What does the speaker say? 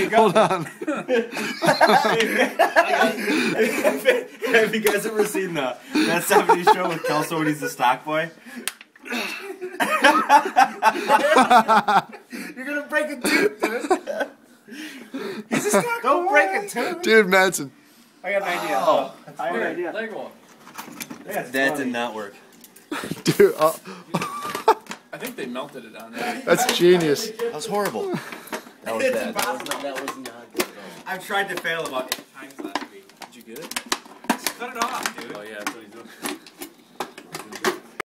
Hold on. Have you guys ever seen that 70s show with Kelso when he's the stock boy? You're gonna break a tooth, dude. He's a stock boy. Don't break a tooth. Dude, Madsen. I got an idea. Oh. I have an idea. Leg roll. That did not work. Dude, I think they melted it on there. that's genius. That was horrible. That was bad. That was not good at all. I've tried to fail about 8 times last week. Did you get it? Cut it off, dude. Oh yeah.